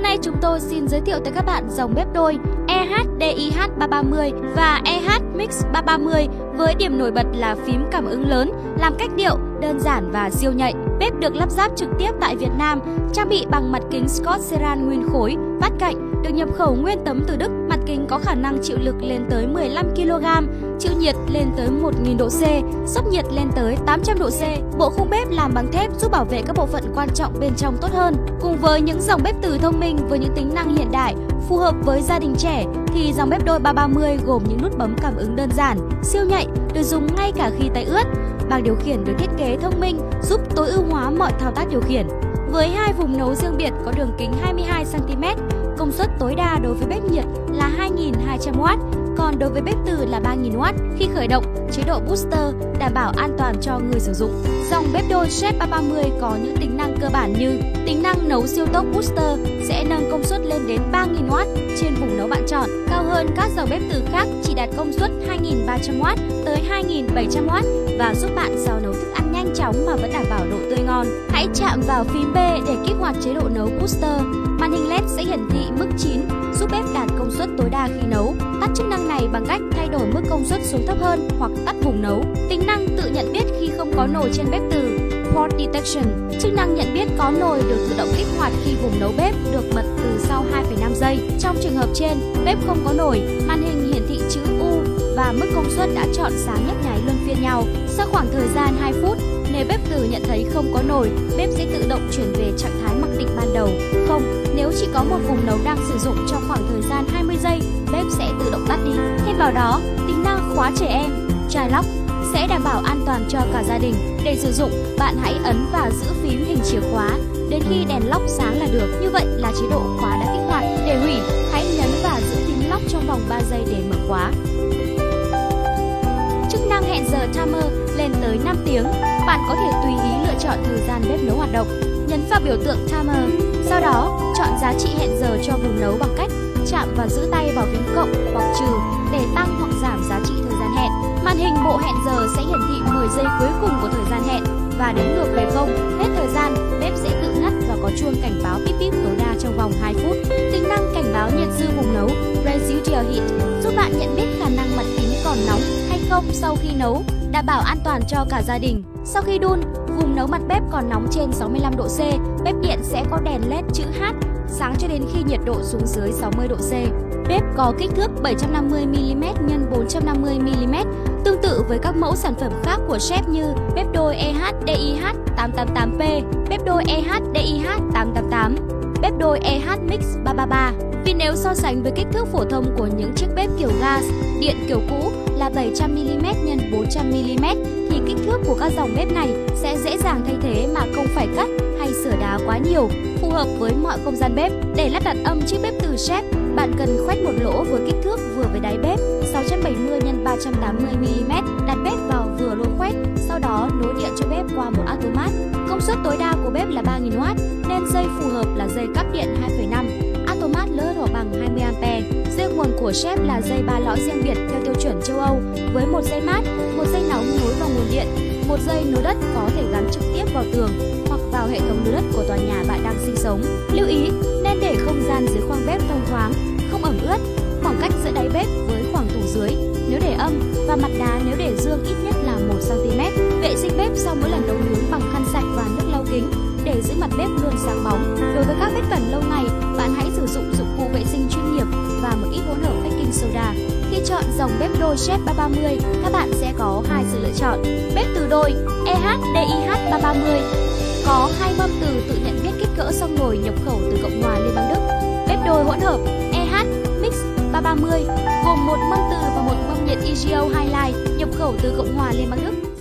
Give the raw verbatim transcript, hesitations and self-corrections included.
nay chúng tôi xin giới thiệu tới các bạn dòng bếp đôi E H D I H ba ba mươi và E H Mix ba ba mươi với điểm nổi bật là phím cảm ứng lớn, làm cách điệu, đơn giản và siêu nhạy. Bếp được lắp ráp trực tiếp tại Việt Nam, trang bị bằng mặt kính Scott Ceran nguyên khối, vát cạnh, được nhập khẩu nguyên tấm từ Đức. Mặt kính có khả năng chịu lực lên tới mười lăm ki lô gam, chịu nhiệt lên tới một nghìn độ C, sốc nhiệt lên tới tám trăm độ C. Bộ khung bếp làm bằng thép giúp bảo vệ các bộ phận quan trọng bên trong tốt hơn. Cùng với những dòng bếp từ thông minh với những tính năng hiện đại, phù hợp với gia đình trẻ, thì dòng bếp đôi ba ba mươi gồm những nút bấm cảm ứng đơn giản, siêu nhạy, được dùng ngay cả khi tay ướt. Bảng điều khiển được thiết kế thông minh, giúp tối ưu hóa mọi thao tác điều khiển. Với hai vùng nấu riêng biệt có đường kính hai mươi hai xăng ti mét, công suất tối đa đối với bếp nhiệt là hai nghìn hai trăm oát, còn đối với bếp từ là ba nghìn oát. Khi khởi động, chế độ booster đảm bảo an toàn cho người sử dụng. Dòng bếp đôi Chef ba ba mươi có những tính năng cơ bản như tính năng nấu siêu tốc booster sẽ nâng công suất lên đến ba nghìn oát trên vùng nấu bạn chọn, cao hơn các dòng bếp từ khác chỉ đạt công suất hai nghìn ba trăm oát tới hai nghìn bảy trăm oát và giúp bạn xào nấu thức ăn nhanh chóng mà vẫn đảm bảo độ tươi ngon. Hãy chạm vào phím B để kích hoạt chế độ nấu booster. Màn hình led sẽ hiển thị mức chín, giúp bếp đạt công suất tối đa khi nấu. Tắt chức năng này bằng cách thay đổi mức công suất xuống thấp hơn hoặc tắt vùng nấu. Tính năng tự nhận biết khi không có nồi trên bếp từ Port Detection. Chức năng nhận biết có nồi được tự động kích hoạt khi vùng nấu bếp được bật từ sau hai phẩy năm giây. Trong trường hợp trên, bếp không có nồi, màn hình hiển thị chữ U và mức công suất đã chọn sáng nhấp nháy luân phiên nhau. Sau khoảng thời gian hai phút, nếu bếp từ nhận thấy không có nồi, bếp sẽ tự động chuyển về trạng thái mặc định ban đầu. Không, nếu chỉ có một vùng nấu đang sử dụng trong khoảng thời gian hai mươi giây, bếp sẽ tự động tắt đi. Thêm vào đó, tính năng khóa trẻ em, Child Lock sẽ đảm bảo an toàn cho cả gia đình. Để sử dụng, bạn hãy ấn và giữ phím hình chìa khóa đến khi đèn lock sáng là được. Như vậy là chế độ khóa đã kích hoạt. Để hủy, hãy nhấn và giữ phím lock trong vòng ba giây để mở khóa. Chức năng hẹn giờ timer lên tới năm tiếng. Bạn có thể tùy ý lựa chọn thời gian bếp nấu hoạt động. Nhấn vào biểu tượng timer. Sau đó, chọn giá trị hẹn giờ cho vùng nấu bằng cách chạm và giữ tay vào phím cộng hoặc trừ để tăng hoặc giảm giá trị thời gian hẹn. Màn hình bộ hẹn giờ sẽ hiển thị mười giây cuối cùng của thời gian hẹn và đếm ngược về không. Hết thời gian, bếp sẽ tự ngắt và có chuông cảnh báo píp píp tối đa trong vòng hai phút. Tính năng cảnh báo nhiệt dư vùng nấu Residual Heat giúp bạn nhận biết khả năng mặt kính còn nóng hay không sau khi nấu, đảm bảo an toàn cho cả gia đình. Sau khi đun, vùng nấu mặt bếp còn nóng trên sáu mươi lăm độ C, bếp điện sẽ có đèn led chữ H sáng cho đến khi nhiệt độ xuống dưới sáu mươi độ C. Bếp có kích thước bảy trăm năm mươi mi li mét nhân bốn trăm năm mươi mi li mét, tương tự với các mẫu sản phẩm khác của Chef như bếp đôi E H D I H tám tám tám P, bếp đôi E H D I H tám tám tám, bếp đôi E H Mix ba ba ba. Vì nếu so sánh với kích thước phổ thông của những chiếc bếp kiểu gas, điện kiểu cũ là bảy trăm mi li mét nhân bốn trăm mi li mét thì kích thước của các dòng bếp này sẽ dễ dàng thay thế mà không phải cắt hay sửa đá quá nhiều, phù hợp với mọi không gian bếp. Để lắp đặt âm chiếc bếp từ Chef, bạn cần khoét một lỗ với kích thước vừa với đáy bếp sáu trăm bảy mươi nhân ba trăm tám mươi mi li mét, đặt bếp vào vừa lỗ khoét, sau đó nối điện cho bếp qua một automat. Công suất tối đa của bếp là ba nghìn oát nên dây phù hợp là dây cáp điện hai phẩy năm, automat lớn hoặc bằng hai mươi am pe. Dây nguồn của Chef là dây ba lõi riêng biệt theo tiêu chuẩn châu Âu với một dây mát, một dây nóng nối vào nguồn điện, một dây nối đất có thể gắn trực tiếp vào tường hoặc vào hệ thống nối đất của tòa nhà bạn đang sinh sống. Lưu ý nên để không gian dưới khoang bếp thông thoáng, không ẩm ướt. Khoảng cách giữa đáy bếp với khoảng tủ dưới nếu để âm và mặt đá nếu để dương ít nhất là một xăng ti mét. Vệ sinh bếp sau mỗi lần nấu nướng bằng khăn sạch và nước lau kính để giữ mặt bếp luôn sáng bóng. Đối với các bếp bẩn lâu ngày, bạn hãy sử dụng dụng cụ vệ sinh chuyên nghiệp và một ít hỗn hợp baking soda. Khi chọn dòng bếp đôi Chef ba ba mươi, các bạn sẽ có hai sự lựa chọn. Bếp từ đôi E H D I H ba ba mươi có hai mâm từ tự nhận biết kích cỡ song nồi nhập khẩu từ Cộng hòa Liên bang Đức. Bếp đôi hỗn hợp E H Mix ba ba mươi gồm một mâm từ và một mâm nhiệt E G O Highlight nhập khẩu từ Cộng hòa Liên bang Đức.